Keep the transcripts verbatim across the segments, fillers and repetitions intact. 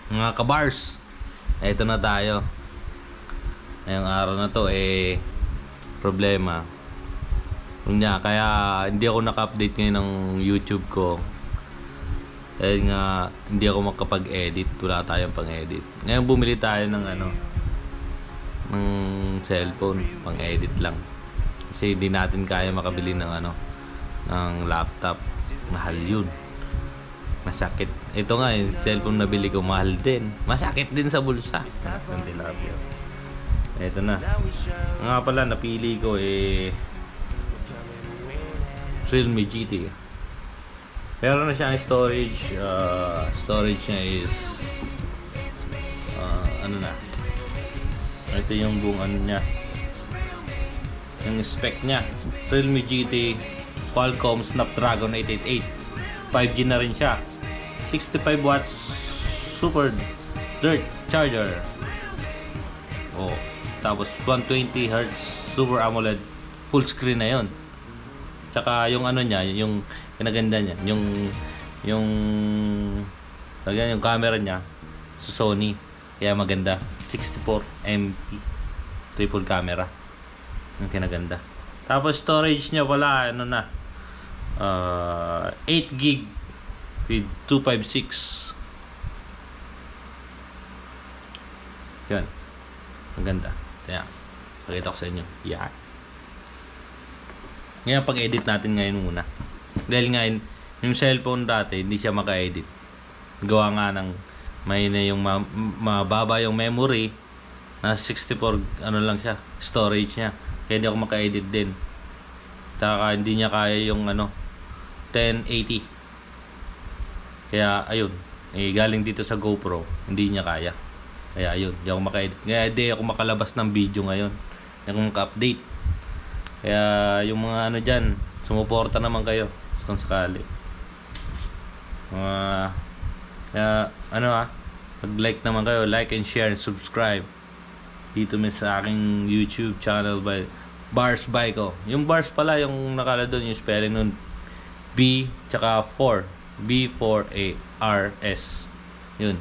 Mga kabars, eto na tayo. Ngayong araw na to eh problema. Kunya, kaya hindi ako naka-update ngayon ng YouTube ko. Dahil nga hindi ako makapag-edit, wala tayong pang-edit. Ngayon bumili tayo ng ano ng cellphone, pang-edit lang. Kasi hindi natin kaya makabili ng ano ng laptop. Mahal yun. Masakit. Ito nga, yung cellphone na bili ko, mahal din. Masakit din sa bulsa. Ang tilapia. Ito na. Nga pala, napili ko eh Realme G T. Pero na siyang storage. Uh, storage niya is uh, ano na. Ito yung buong ano niya. Yung spec niya. Realme G T Qualcomm Snapdragon eight eighty-eight. five G na rin siya. sixty-five watts super dirt charger. Oh, tapos one twenty hertz super AMOLED full screen na 'yon. Tsaka yung ano niya, yung kinaganda niya, yung yung lagyan yung camera niya sa Sony, kaya maganda. sixty-four megapixel triple camera. Yung kinaganda. Tapos storage niya wala ano na. Uh, eight gig with two fifty-six. Yan. Ang ganda. Kaya, pakita ko sa inyo. Yan. Ngayon, pag-edit natin ngayon muna. Dahil ngayon, yung cellphone dati, hindi siya maka-edit. Gawa nga ng, may na yung ma mababa yung memory. Nasa sixty-four, ano lang siya, storage niya. Kaya hindi ako maka-edit din. Saka hindi niya kaya yung ano, ten eighty. Kaya ayun, eh, galing dito sa GoPro, hindi niya kaya. Kaya ayun, hindi ako maka-edit. Kaya hindi ako makalabas ng video ngayon. Hindi ako maka-update. Kaya yung mga ano dyan, sumuporta naman kayo kung sakali. Uh, kaya ano ah, mag-like naman kayo, like and share and subscribe dito min sa aking YouTube channel by Bars Baiko. Yung bars pala, yung nakala doon, yung spelling nun B tsaka four. B four A R S. Yun.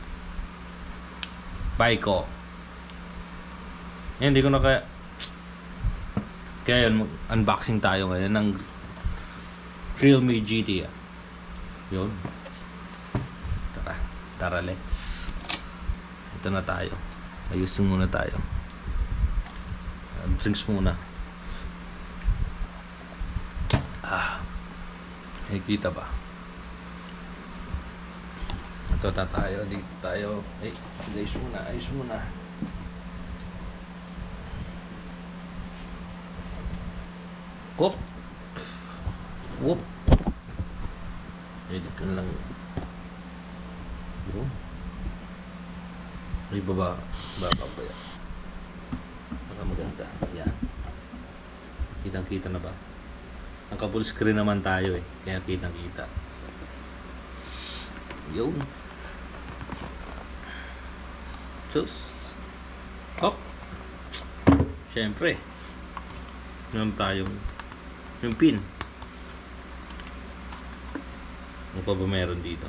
Baiko. Yan, hindi ko na kaya. Kaya yun, unboxing tayo ngayon ng Realme G T. Yun. Tara. Tara, let's. Ito na tayo. Ayusin muna tayo. Drinks muna. Ah. Nakikita ba? Ito na tayo. Dito tayo. Eh, ayos muna. Ayos muna. Whoop. Whoop. Edit ka lang. Yun. Ay, baba. Baba ba yan? Baka maganda. Ayan. Kitang-kita na ba? Naka-full screen naman tayo eh. Kaya kitang-kita. Yun. Sus. Hop. Siyempre. Meron tayong yung pin. Ano pa ba meron dito?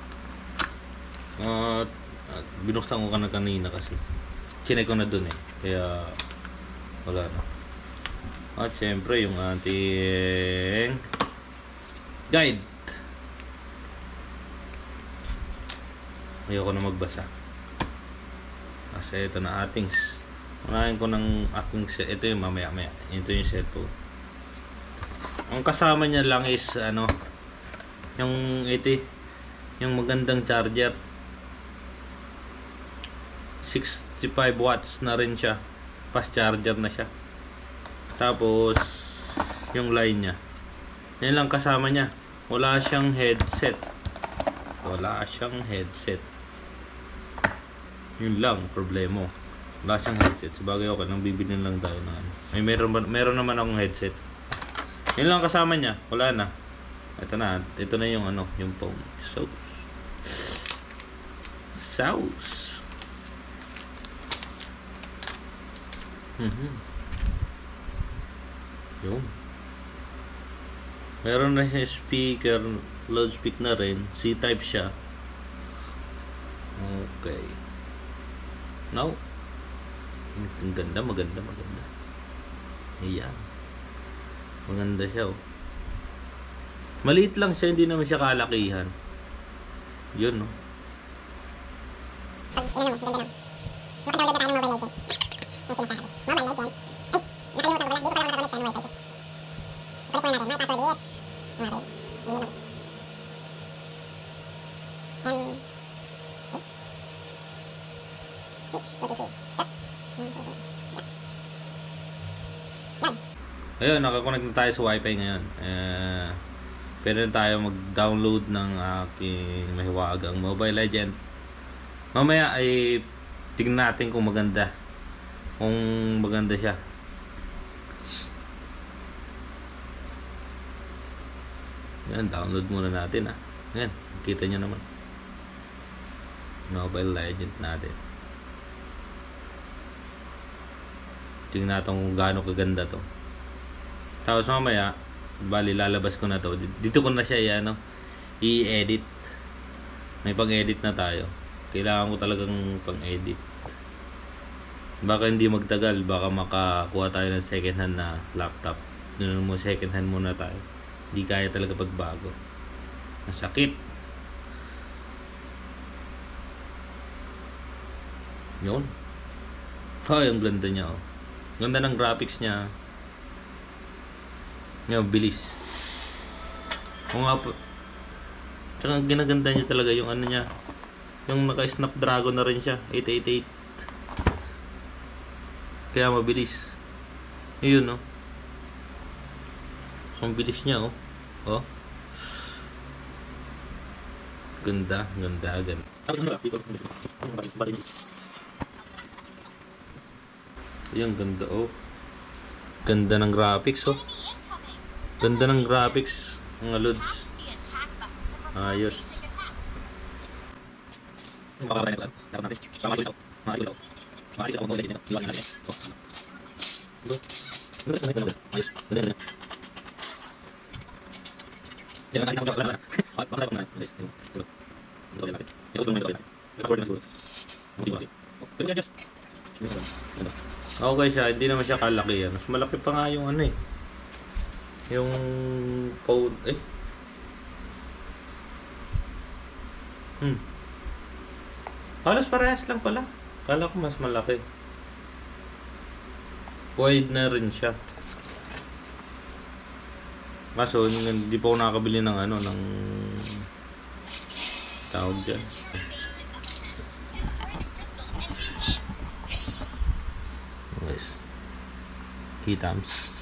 At uh, binuksan ko ka na kanina kasi chinek ko na dun eh. Kaya wala na. At syempre yung ating guide. Ayoko na magbasa. Kasi ito na ating unahin ko ng aking ito yung mamaya maya. Ito yung cellphone. Ang kasama niya lang is ano yung ito yung magandang charger. sixty-five watts na rin siya. Fast charger na siya. Tapos yung line niya. Yan lang kasama niya. Wala siyang headset. Wala siyang headset. Yun lang problema. Wala siyang headset. Sabagay okay lang, bibili lang tayo na ano. May meron, meron naman akong headset. Yun lang kasama niya. Wala na. Ito na. Ito na yung ano, yung phone. Sauce. Sauce. Mhm. Yun. Meron na siya speaker, loudspeaker na rin. C-type siya. Okay. Now, ang ganda, maganda, maganda. Ayan. Maganda siya, oh. Maliit lang siya, hindi naman siya kalakihan. Yun, no? Ayan, ganda na. Makadownload na tayo ng Mobile Legends. May sinasabi. Mobile Legends. Ay, nakalimutan ko pala. Hindi ko pala makakonect sa wifi ko. Balik muna natin. My password is... Okay. Yun lang. And... Ayun, nakakonect na tayo sa wifi ngayon. Eh, pwede na tayo mag-download ng aking mahiwagang Mobile Legend. Mamaya ay tignan natin kung maganda. Kung maganda siya. Yan, download muna natin ah. Yan, kita nyo naman. Mobile Legend natin. Tingnan natin kung gaano kaganda to. Tapos mamaya, bali lalabas ko na to. Dito ko na siya ano, i-edit. May pang-edit na tayo. Kailangan ko talagang pang-edit. Baka hindi magtagal, baka makakuha tayo ng second hand na laptop. Doon mo second hand muna tayo. Hindi kaya talaga pagbago. Masakit. Yun. Ay, ang ganda niya, oh. Ganda ng graphics niya. Ngayon, bilis. Kung nga po, tsaka ginaganda niya talaga yung ano niya. Yung naka-Snapdragon na rin siya. eight eighty-eight. Kaya mabilis. Yun, no? Ang bilis niya, oh. Oh. Ganda, ganda, ganda. Ayan, ganda, oh. Ganda ng graphics, oh. Ganda ng graphics, mga lods. Ayos. Okay siya, hindi naman siya kalaki yan. Mas malaki pa nga yung ano eh. Yung phone, eh. Hmm. Halos parehas lang pala. Kala ko mas malaki. Wide na rin siya. Kaso, hindi pa ako nakakabili ng ano, ng tawag dyan. Yes. Kitams.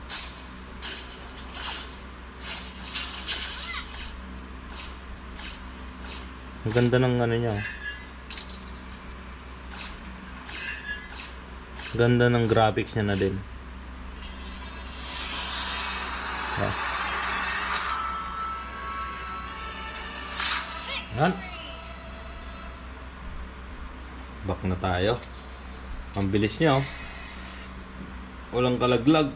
Ang ganda ng ano niya. Ganda ng graphics niya na din. Yeah. Yan. Back na tayo. Ang bilis niya, oh. Walang kalaglag.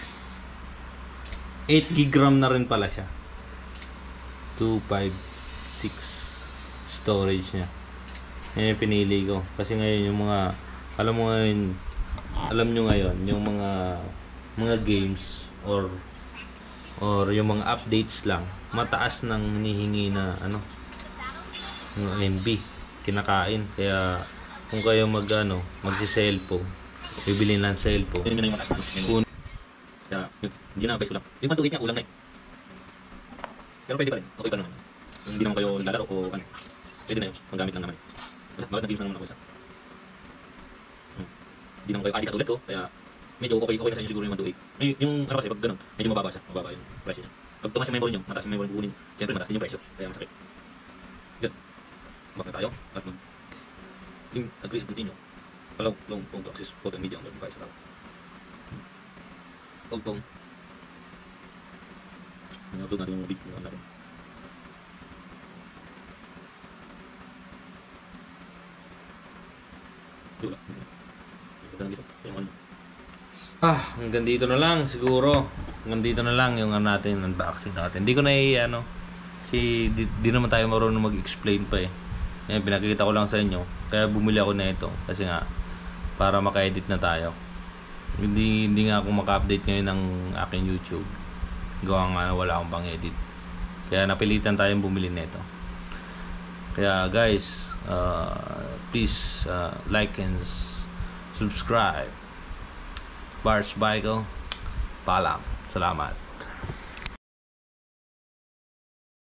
eight gig RAM na rin pala siya. two fifty-six storage niya. Yan yung pinili ko. Kasi ngayon yung mga, alam mo ngayon, alam nyo ngayon, yung mga mga games or or yung mga updates lang, mataas nang hinihingi na ano, ng M B, kinakain. Kaya kung kayo mag ano, magsi-cellphone, bibili ng cellphone. Yun na yung mataas na. Kaya, hindi na base ko lang. Yung one twenty-eight niya, kulang na eh. Pero pwede pa rin. Okay pa naman. Hindi naman kayo lalaro o ano. Pwede na yun. Panggamit lang naman eh. Bakit nag-games lang naman ako isa? Hmm. Hindi naman kayo addict katulad ko. Kaya medyo okay, okay na sa inyo siguro yung one twenty-eight. Yung, yung ano kasi, pag ganun, medyo mababa siya. Mababa yung presyo niya. Pag tumas yung memory nyo, mataas yung memory kukunin. Siyempre mataas din yung presyo. Kaya masakit. Yun. Back na tayo. At mag... Yung agree and continue. Allow long phone to access photo and media on the device. Huwag pong nanood natin yung video natin. Ah, hanggang dito na lang siguro. Hanggang dito na lang yung ano natin, unboxing natin. Hindi ko na i ano, si di, di naman tayo marunong mag-explain pa eh. Yan, pinakikita ko lang sa inyo. Kaya bumili ako na ito. Kasi nga, para maka-edit na tayo. Hindi, hindi nga ako maka-update ngayon ng aking YouTube. Gawa nga wala akong pang-edit. Kaya napilitan tayong bumili na ito. Kaya guys, uh, please uh, like and subscribe. Bars Bicycle, paalam. Salamat.